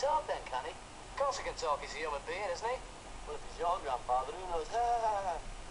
talk then, can he? Of course he can talk. He's a human being, isn't he? Well, if he's your grandfather, who knows? Ha ha ha ha.